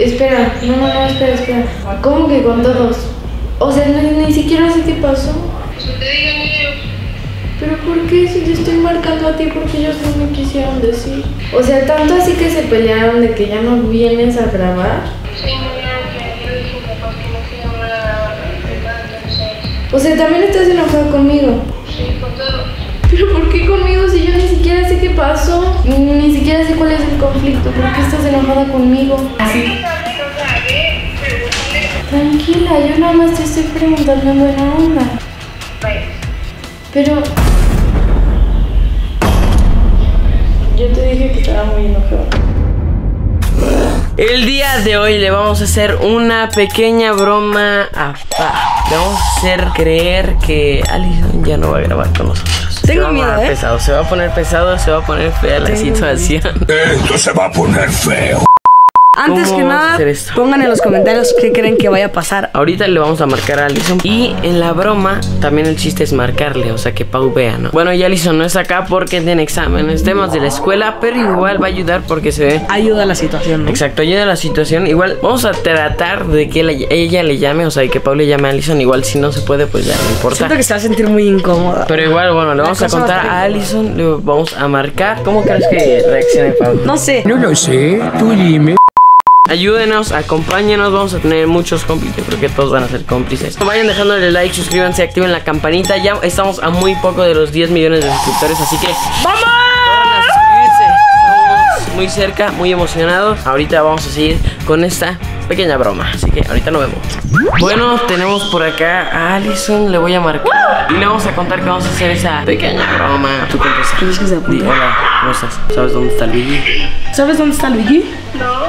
Espera, no, espera. ¿Cómo que con todos? O sea, ni siquiera sé qué pasó. Eso te digan ellos. ¿Pero por qué? Si te estoy marcando a ti porque ellos no me quisieron decir. O sea, tanto así que se pelearon de que ya no vienes a grabar. Sí, no, que yo dije capaz que no quiero nada, entonces. O sea, también estás enojado conmigo. Sí, con todo. ¿Pero por qué conmigo si yo ni siquiera sé qué pasó? Ni siquiera sé cuál es el conflicto. ¿Por qué estás enojada conmigo? Así. Tranquila, yo nada más te estoy preguntando en buena onda. Pero... yo te dije que estaba muy enojada. El día de hoy le vamos a hacer una pequeña broma a Pau. Le vamos a hacer creer que Alison ya no va a grabar con nosotros. Tengo miedo, pesado, se va a poner pesado, se va a poner fea la situación. Esto se va a poner feo. Antes que nada, pongan en los comentarios qué creen que vaya a pasar. Ahorita le vamos a marcar a Alison. Y en la broma, también el chiste es marcarle, o sea que Pau vea, ¿no? Bueno, y Alison no está acá porque tiene exámenes, temas de la escuela, pero igual va a ayudar porque se ve. Ayuda a la situación, ¿no? Exacto, ayuda a la situación. Igual vamos a tratar de que ella le llame, o sea, que Pau le llame a Alison. Igual si no se puede, pues ya no importa. Siento que se va a sentir muy incómoda. Pero igual, bueno, le vamos a contar a Alison, le vamos a marcar. ¿Cómo crees que reaccione Pau? No sé. No lo sé, tú dime. Ayúdenos, acompáñenos, vamos a tener muchos cómplices, creo que todos van a ser cómplices. Vayan dejándole like, suscríbanse, activen la campanita. Ya estamos a muy poco de los 10 millones de suscriptores, así que ¡vamos! Corran a suscribirse. Estamos muy cerca, muy emocionados. Ahorita vamos a seguir con esta pequeña broma, así que ahorita nos vemos. Bueno, tenemos por acá a Alison, le voy a marcar y le vamos a contar que vamos a hacer esa pequeña broma. ¿Tú qué empiezas? Hola, ¿cómo estás? ¿Sabes dónde está Luigi? ¿Sabes dónde está Luigi? No.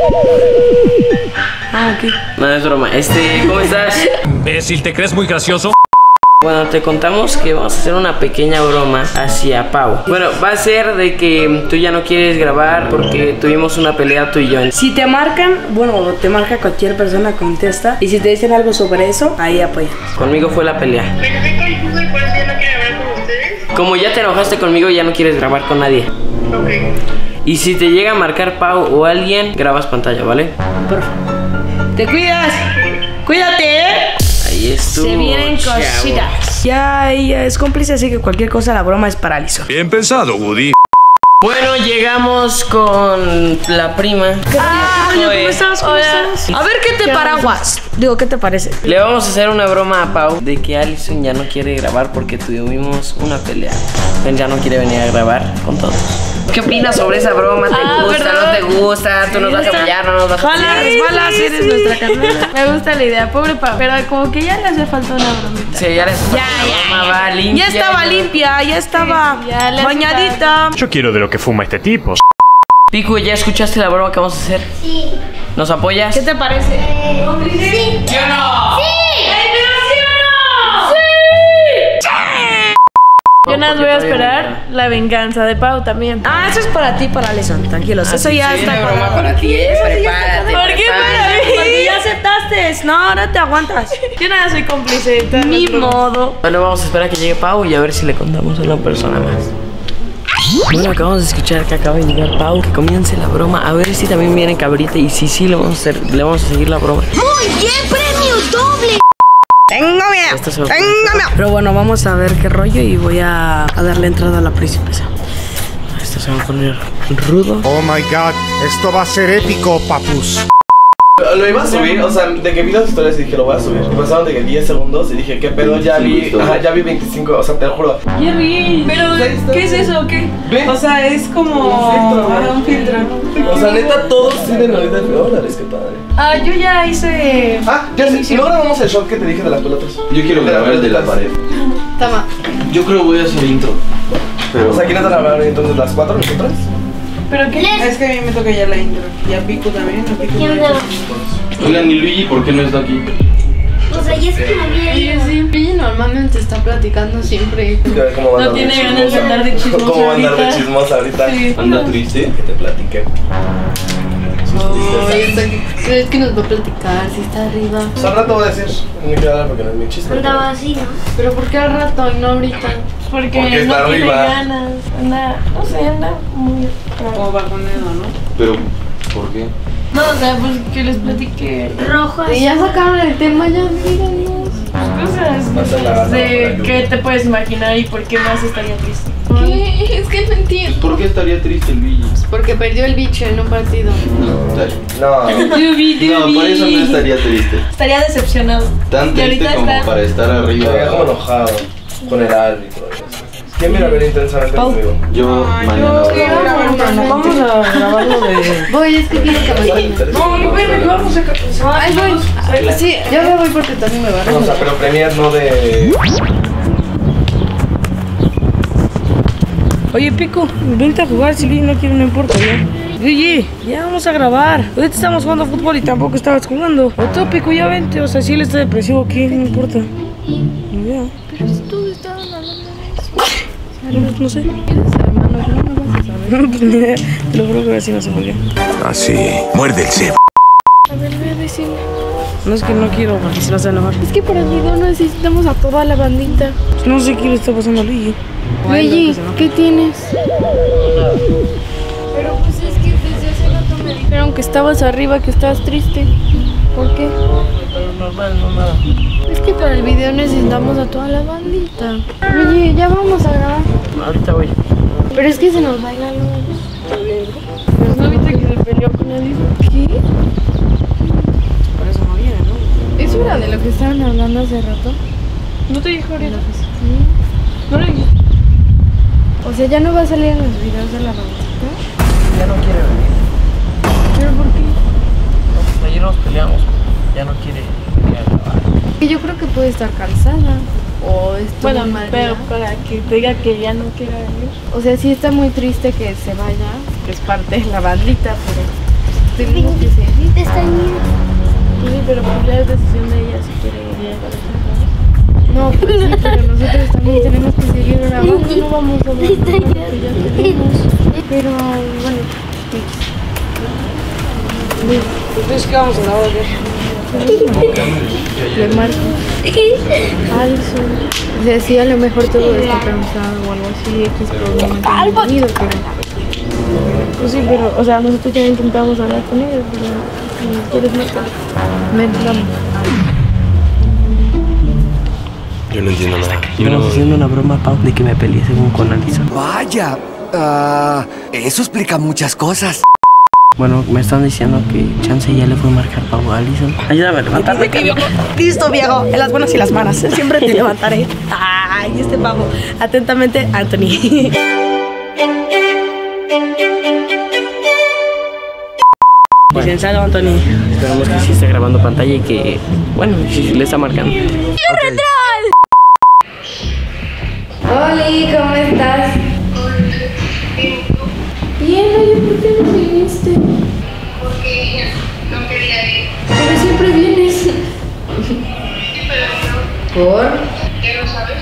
Ah, ok. No, es broma. ¿Cómo estás? Imbécil, ¿te crees muy gracioso? Bueno, te contamos que vamos a hacer una pequeña broma hacia Pau. Bueno, va a ser de que tú ya no quieres grabar porque tuvimos una pelea tú y yo. Si te marcan, bueno, te marca cualquier persona, contesta. Y si te dicen algo sobre eso, ahí apoya. Conmigo fue la pelea. Me quedé confuso y por eso ya no quiero hablar con ustedes. Como ya te enojaste conmigo, ya no quieres grabar con nadie. Ok. Y si te llega a marcar Pau o alguien, grabas pantalla, ¿vale? Perfecto. ¡Te cuidas! ¡Cuídate! Ahí estuvo. Se vienen cositas. Ya ella es cómplice, así que cualquier cosa, la broma es para Alison. Bien pensado, Woody. Bueno, llegamos con la prima. ¿Cómo estás? A ver, ¿qué te paraguas? Digo, ¿qué te parece? Le vamos a hacer una broma a Pau de que Alison ya no quiere grabar porque tuvimos una pelea. Él ya no quiere venir a grabar con todos. ¿Qué opinas sobre esa broma? ¿Te gusta? ¿verdad? ¿No te gusta? ¿Tú nos vas a apoyar? ¿No nos vas a apoyar? Resbalas, eres nuestra carnera. Me gusta la idea, pobre Pau. Pero como que ya le hace falta una bromita. Sí, ya les va limpia. Ya estaba limpia, ya estaba Sí, ya le hace bañadita. Yo quiero de lo que fuma este tipo. Piku, ¿ya escuchaste la broma que vamos a hacer? Sí. ¿Nos apoyas? ¿Qué te parece? Sí. ¿Sí o no? Yo nada más voy a esperar la venganza de Pau también. Ah, eso es para ti, para Alison, tranquilos. Eso ya Sí, está una broma pagado. para ti, prepárate. ¿Por qué para mí? Porque ya aceptaste. No, ahora te aguantas. Yo nada soy cómplice de todas Ni las bromas. modo. Bueno, vamos a esperar a que llegue Pau y a ver si le contamos a una persona más. Bueno, acabamos de escuchar que acaba de llegar Pau. Que comience la broma. A ver si también viene Cabrita. Y si sí, le vamos a seguir la broma. Muy bien, premio doble. Tengo miedo. Esto se va a Tengo miedo. Pero bueno, vamos a ver qué rollo y voy a darle entrada a la princesa. Esto se va a poner rudo. Oh my god, esto va a ser épico, papus. Lo iba a subir, o sea, de que vi las historias y dije lo voy a subir. Pasaron de que 10 segundos y dije, ¿qué pedo? Ya vi 25, o sea, te lo juro. Jerry, pero ¿qué es eso? ¿Qué? ¿Ven? O sea, es como un filtro. O sea, neta, todos tienen ahorita dólares, qué padre. Ah, yo ya hice. Ah, ya sé, no grabamos el shot que te dije de las pelotas. Yo quiero grabar el de la pared. Toma. Yo creo que voy a hacer intro. Pero O sea, ¿quiénes van a grabar entonces las 4 nosotras? ¿Pero qué? Es que a mí me toca ya la intro. Y a Pico también. A Pico ¿Quién también. oigan, ¿y Luigi por qué no está aquí? O sea, ya es que no había ido. Sí, normalmente está platicando siempre. ¿Cómo va a No andar de tiene ganas de andar de chismosa. ¿Cómo va a andar de ahorita. chismosa ahorita? Sí. ¿Anda triste? Que te platiqué. ¿Crees que nos va a platicar si está arriba? O sea, al rato voy a decir, no quiero hablar porque no es mi chiste. Andaba así, ¿no? ¿Pero por qué al rato y no ahorita? Porque Porque no está tiene arriba. ganas. Anda, no sé, anda muy raro. Como bajoneado, ¿no? Pero, ¿por qué? No, o sea, pues que les platique. Rojas. Y ya sacaron el tema, ya díganos. Cosas de qué te puedes imaginar y por qué más estaría triste. ¿Qué? Es que no entiendo. ¿Por qué estaría triste el Luigi? Porque perdió el bicho en un partido. No, por eso no estaría triste. Estaría decepcionado. Tan Y triste ahorita como está- para estar arriba. estaría como enojado con el árbitro. ¿Quién viene a ver intensamente conmigo? Yo mañana voy a ver. Vamos a grabarlo de... Voy, es que quiero que me No, no, espérame, que vamos a... Ay, voy. Sí, yo me voy porque también me va a O sea, pero premier no de... Oye, Pico, vente a jugar. Si Luigi no quiere, no importa, ya. Luigi, ya vamos a grabar. Ahorita estamos jugando fútbol y tampoco estabas jugando. O tú, Pico, ya vente. O sea, si él está depresivo aquí, no importa. Ya. Pero si tú estabas hablando de eso. No sé. ¿Quieres hermano? ¿Cómo no vas a saber? Pues mira, te lo juro que así no se podía. Así, muerde el cebo. A ver, voy a decirle. No es que no quiero, porque si no se va a enojar. Es que para el video necesitamos a toda la bandita. Pues no sé qué le está pasando a Luigi. Luigi, ¿qué tienes? Pero pues es que desde hace rato me dijeron que estabas arriba, que estabas triste. ¿Por qué? Pero normal, no nada. Es que para el video necesitamos a toda la bandita. Oye, ya vamos a grabar. Ahorita voy. Pero es que se nos va la luz. Pues no viste que se peleó con él. ¿Qué? Por eso no viene, ¿no? ¿Eso era de lo que estaban hablando hace rato? ¿No te dijo ahorita? Sí. No le dije. O sea, ya no va a salir en los videos de la bandita. Ya no quiere venir. ¿Pero por qué? No, pues ayer nos peleamos. Ya no quiere venir a grabar. Que yo creo que puede estar cansada. O estuvo Bueno, mal pero día. para que te diga que ya no quiera venir. O sea, sí está muy triste que se vaya, que es parte de la bandita, pero tenemos que seguir. Sí, pero pues ya es decisión de ella si quiere ir. No, pues sí, pero nosotros también tenemos que seguir grabando, no vamos a ver lo que ya tenemos. Pero bueno, ¿Ustedes qué vamos a grabar? le marco. Alison. O sea, sí, a lo mejor todo está cansado o algo así, X problema que han tenido, pero... Pues sí, pero, o sea, nosotros ya intentamos hablar con ellos, pero si quieres marcar. Vamos. Yo no entiendo nada. Estamos haciendo una broma, Pau, de que me peleé según con Alison. Vaya, eso explica muchas cosas. Bueno, me están diciendo que chance ya le fue a marcar Pau a Alison. Ayúdame a levantarme, Carlos. Listo, viejo. En las buenas y las malas. Siempre te levantaré. Ay, este pavo. Atentamente, Anthony. Licenciado Anthony. Esperamos que sí esté grabando pantalla y que, bueno, si le está marcando. Oli, ¿cómo estás? Bien, oye, ¿por qué no viniste? Porque no quería ir. Pero siempre vienes. ¿Por? ¿Qué no sabes?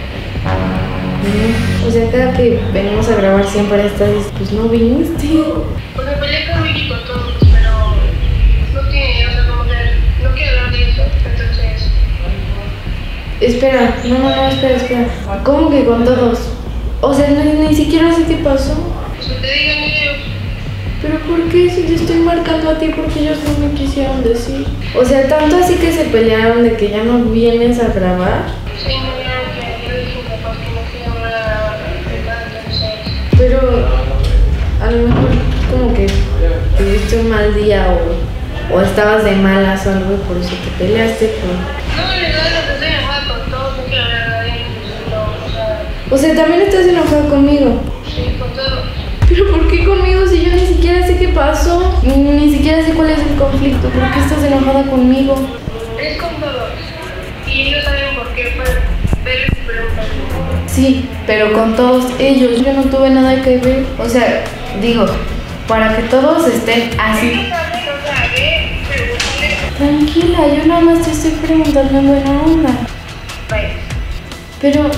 O sea, cada que venimos a grabar siempre estás, pues no viniste. Pues me peleé con Vicky con todos, pero no tiene, o sea, como que no quiero hablar de eso, entonces... Espera, no, espera. ¿Cómo que con todos? O sea, ni siquiera sé qué pasó. Pues que te digan ellos. ¿Pero por qué? Si te estoy marcando a ti porque ellos no me quisieron decir. O sea, tanto así que se pelearon de que ya no vienes a grabar. Sí, me dijeron que yo dije a papás que no quería hablar de nada, entonces... Pero a lo mejor como que tuviste un mal día o estabas de malas o algo y por eso te peleaste. No, la verdad es que estoy enojada con todos, no quiero hablar de ellos, no, o sea... O sea, también estás enojado conmigo. Sí, con todos. ¿Pero por qué conmigo si yo ni siquiera sé qué pasó? Ni siquiera sé cuál es el conflicto. ¿Por qué estás enojada conmigo? Es con todos. Y ellos saben por qué, pero les preguntan. Sí, pero con todos ellos. Yo no tuve nada que ver. O sea, digo, para que todos estén así. Ellos saben, o sea, ve, pregúntale. Tranquila, yo nada más te estoy preguntando en buena onda. Vaya. Pero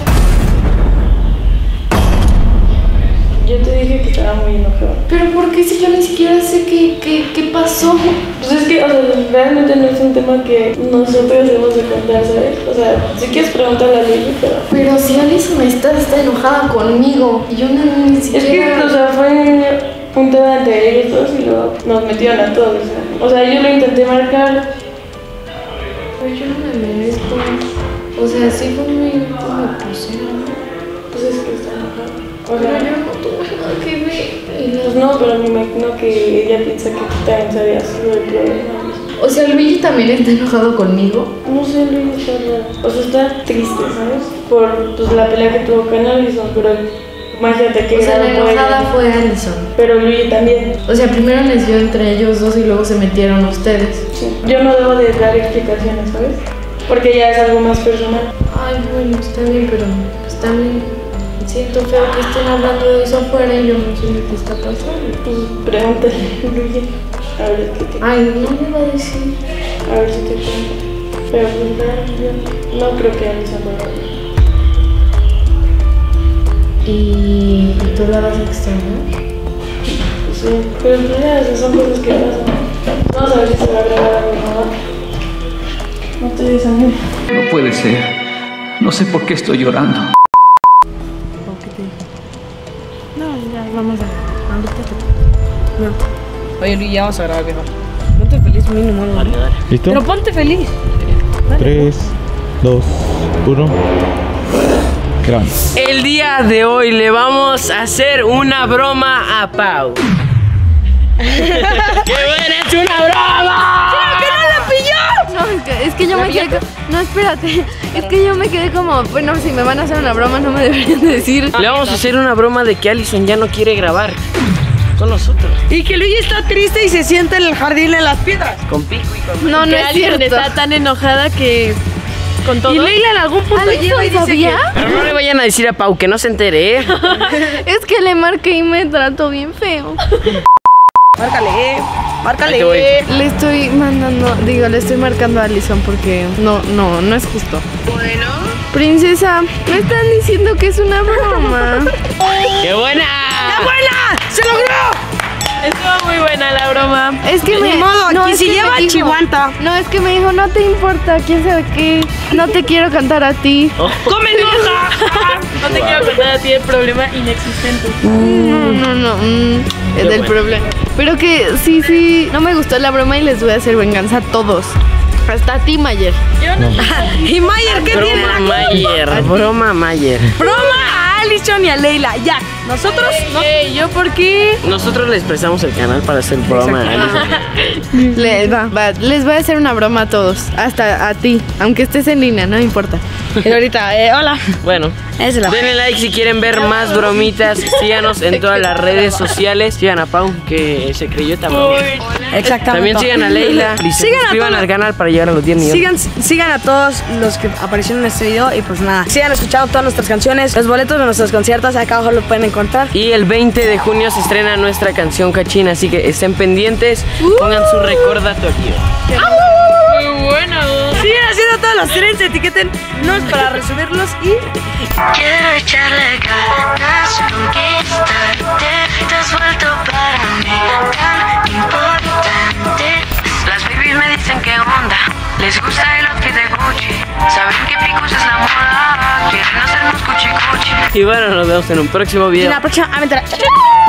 Yo te dije que estaba muy enojado. ¿pero por qué si yo ni siquiera sé qué pasó? Pues es que, o sea, realmente no es un tema que nosotros debemos de contar, ¿sabes? O sea, si quieres preguntarle a Luigi, pero... Pero si Alison está enojada conmigo y yo ni Es siquiera... que, o sea, fue un tema entre ellos dos y luego nos metieron a todos. O sea, yo lo intenté marcar. Pues yo no me merezco. O sea, sí fue muy como grosera, ¿no? Pues es que está enojada. O Pero sea, yo no tuve nada que ver. pues no, pero me imagino que ella piensa que tú también sabías lo del problema. O sea, Luigi también está enojado conmigo. No sé, Luigi está raro. O sea, está triste, ¿sabes? Por pues, la pelea que tuvo con Alison, pero imagínate que O sea, la grado fue enojada ella. fue Alison. Pero Luigi también. O sea, primero les dio entre ellos dos y luego se metieron ustedes. Sí. Yo no debo de dar explicaciones, ¿sabes? Porque ya es algo más personal. Ay, bueno, está bien, pero pues también siento feo que estén hablando de eso afuera y yo no sé qué está pasando. Pues pregúntale, Luigi. A ver qué te Ay, no me va a decir. A ver si te cuento. Pero pues yo no creo que Alison lo haga. ¿Y tú la vas a extrañar? Pues sí, pero pues ya, esas son cosas que pasan. Vamos a ver si se va a grabar algo, ¿no? No te desanimes. No puede ser. No sé por qué estoy llorando. No, ya, vamos a. Ahorita te. No. Oye, Luis, ya vamos a grabar, viejo. Ponte feliz, mínimo, ¿no? ¿Listo? Pero ponte feliz. Dale. 3, 2, 1. Grabando. El día de hoy le vamos a hacer una broma a Pau. ¡Qué buena es una broma! ¡Que no la pilló! No, es que yo me quedé. No, espérate. Es que yo me quedé como. Bueno, si me van a hacer una broma, no me deberían decir. Le vamos a hacer una broma de que Alison ya no quiere grabar con nosotros. Y que Luigi está triste y se sienta en el jardín en las piedras. Con Pico y con... No, no es cierto. Está tan enojada que con todo. Y Leila en algún punto llega y dice ¿sabía? Pero no le vayan a decir a Pau que no se entere, ¿eh? Es que le marqué y me trató bien feo. Márcale, Ahí te voy. Le estoy mandando, le estoy marcando a Alison porque no es justo. Bueno. Princesa, me están diciendo que es una broma. ¡Qué buena! ¡Qué buena! ¡Se logró! Estuvo muy buena la broma. Es que Ni modo, aquí es si que lleva me dijo- chihuanta. No, es que me dijo, no te importa, quién sabe qué. No te quiero cantar a ti. ¡Come hoja! No te quiero contar a ti el problema inexistente. No, es del problema. Pero que sí, no me gustó la broma y les voy a hacer venganza a todos. Hasta a ti, Mayer. ¿Y Mayer qué tiene? Broma Mayer, broma Mayer. Broma a Alison y a Leila. Ya, nosotros no. ¿Yo por qué? Nosotros les prestamos el canal para hacer broma a Alison. Les voy a hacer una broma a todos. Hasta a ti. Aunque estés en línea, no importa. Y ahorita, hola. Bueno, Esa es la. denle like si quieren ver más bromitas. Síganos en todas las redes sociales. Sigan a Pau, que se creyó también. Exactamente. También sigan a Leila. Y se Sigan a suscriban todos. al canal para llegar a los 10 millones. Sigan a todos los que aparecieron en este video y pues nada, sigan escuchando todas nuestras canciones, los boletos de nuestros conciertos acá abajo lo pueden encontrar. Y el 20 de junio se estrena nuestra canción Cachín, así que estén pendientes, pongan su recordatorio. Muy bueno. Sigan haciendo todos los trends, etiquétennos para resubirlos y Quiero echarle ganas, conquistarte. Te has vuelto para mí tan importante. Las babies me dicen que onda, les gusta el outfit de Gucci. Saben que picos es la moda, quieren hacernos cuchi cuchi. Y bueno, nos vemos en un próximo video. en la próxima aventura. ¡Chao, chao!